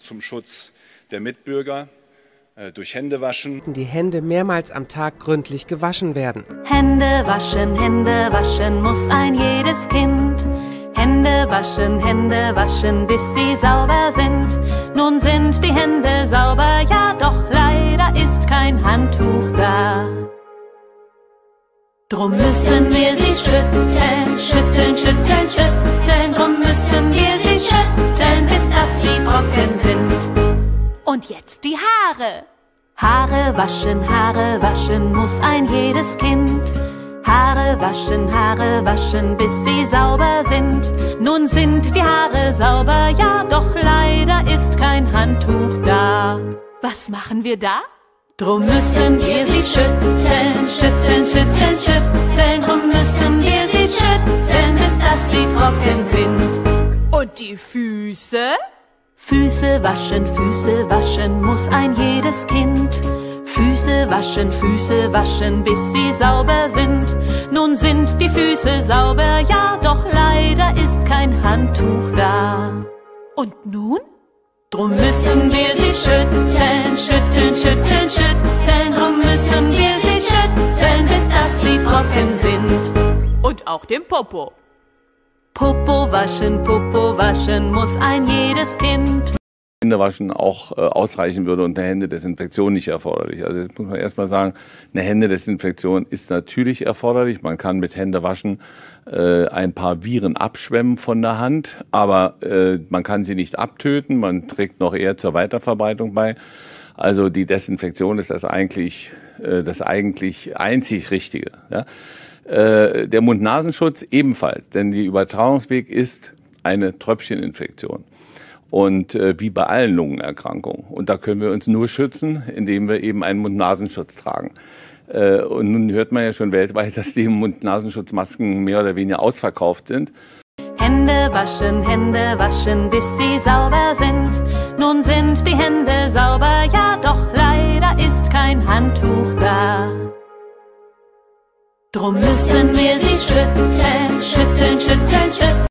zum Schutz der Mitbürger durch Händewaschen. Die Hände mehrmals am Tag gründlich gewaschen werden. Hände waschen muss ein jedes Kind. Hände waschen, bis sie sauber sind. Nun sind die Hände sauber, ja doch leider ist kein Handtuch da. Drum müssen wir sie schütteln, schütteln, schütteln, schütteln. Drum müssen wir sie schütteln, bis dass sie trocken sind. Und jetzt die Haare. Haare waschen muss ein jedes Kind. Haare waschen, bis sie sauber sind. Nun sind die Haare sauber, ja doch leider ist kein Handtuch da. Was machen wir da? Drum müssen wir sie schütteln, schütteln, schütteln, schütteln. Drum müssen wir sie schütteln, bis dass sie trocken sind. Und die Füße? Füße waschen muss ein jedes Kind. Füße waschen, bis sie sauber sind. Nun sind die Füße sauber, ja doch leider ist kein Handtuch da. Und nun? Drum müssen wir sie schütteln, schütteln, schütteln, schütteln. Drum müssen wir sie schütteln, bis dass sie trocken sind. Und auch den Popo. Popo waschen muss ein jedes Kind. Händewaschen auch ausreichen würde und eine Händedesinfektion nicht erforderlich. Also jetzt muss man erstmal sagen, eine Händedesinfektion ist natürlich erforderlich. Man kann mit Händewaschen ein paar Viren abschwemmen von der Hand, aber man kann sie nicht abtöten. Man trägt noch eher zur Weiterverbreitung bei. Also die Desinfektion ist das eigentlich einzig Richtige. Ja? Der Mund-Nasenschutz ebenfalls, denn der Übertragungsweg ist eine Tröpfcheninfektion. Und wie bei allen Lungenerkrankungen. Und da können wir uns nur schützen, indem wir eben einen Mund-Nasenschutz tragen. Und nun hört man ja schon weltweit, dass die Mund-Nasenschutzmasken mehr oder weniger ausverkauft sind. Hände waschen, bis sie sauber sind. Nun sind die Hände sauber, ja doch leider ist kein Handtuch da. Drum müssen wir sie schütteln, schütteln, schütteln, schütteln.